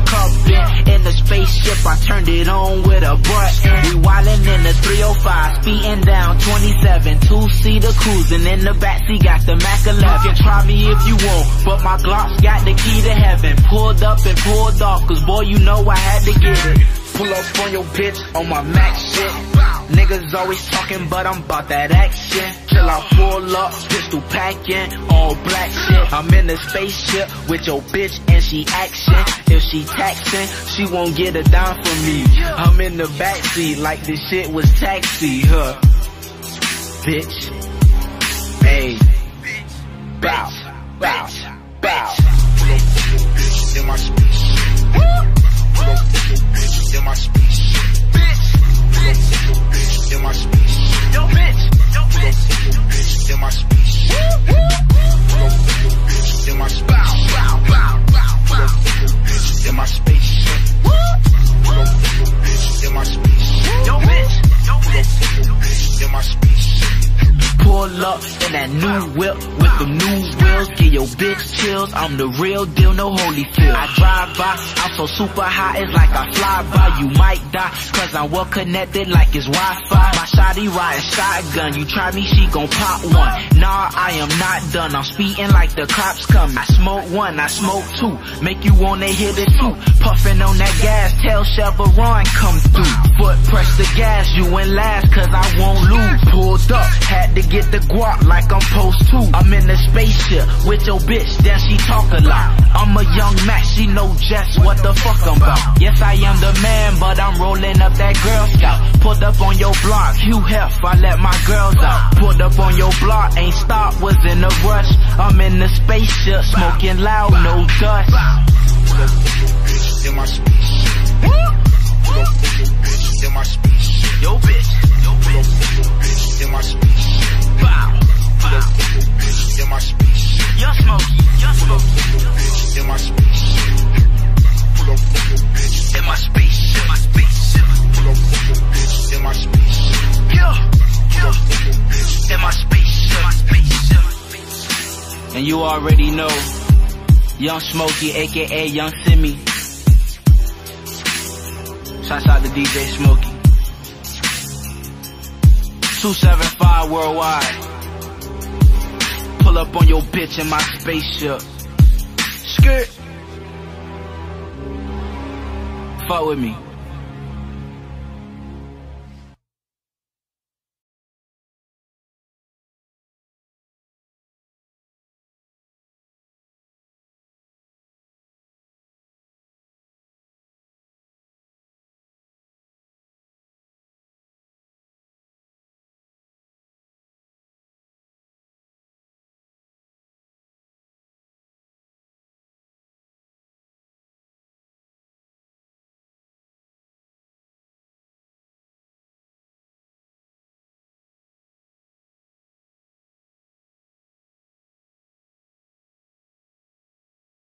cuffin'. In the spaceship, I turned it on with a button. We wildin' in the 305, speeding down 27. Two-seater cruising in the backseat, got the Mac 11. You can try me if you want, but my Glock's got the key to heaven. Pulled up and pulled off, cause boy, you know I had to get it. Pull up on your bitch on my Mac shit. Niggas always talking, but I'm about that action. Till I pull up, pistol packing, all black shit. I'm in the spaceship with your bitch and she action. If she taxing, she won't get a dime from me. I'm in the backseat like this shit was taxi, huh? Bitch, hey, bow, bow, bow. Pull up on your bitch in my spaceship. Pull up on your bitch in my spaceship. Pull up on your bitch in my spaceship. Yo, bitch, yo, Pull up on your bitch in my spaceship. Pull up on your bitch in my spaceship. bow, bow, bow, Pull up on your bitch in my spaceship. Pull up on your bitch in my spaceship. yo, bitch, yo, Pull up on your bitch in my spaceship. Pull up in that new whip with the new wheels. Give your bitch chills, I'm the real deal, no Holyfield. I drive by, I'm so super high, it's like I fly by. You might die, cause I'm well connected like it's Wi-Fi. My shawty riding shotgun, you try me, she gon' pop one. Nah, I am not done, I'm speeding like the cops coming. I smoke one, I smoke two, make you wanna hit it too. Puffin' on that gas, tell Chevron come through. Foot press the gas, you in last, cause I won't lose. Pulled up, had to get the guap like I'm supposed to. I'm in the spaceship with your bitch, then she talk a lot. I'm a young Mac, she know just what the fuck I'm about. Yes, I am the man, but I'm rolling up that Girl Scout. Pulled up on your block, Hugh Hef, I let my girls out. Pulled up on your block, ain't stopped, was in a rush. I'm in the spaceship, smoking loud, no dust. Pull up on your bitch in my spaceship. Pull up on your bitch in my spaceship. Yo, bitch, yo, Pull up on your bitch in my spaceship. bow, Pull up on your bitch in my spaceship. young Smokey, young Pull up Smokey. on your bitch in my spaceship. Pull up on your bitch In my spaceship, my spaceship. Pull up on your bitch in my spaceship. Yeah, Pull up on your bitch in my spaceship, my spaceship. And you already know, Young Smokey, aka Young Simi. Shouts out to DJ Smokey. 275 worldwide. Pull up on your bitch in my spaceship. Skirt. Fuck with me.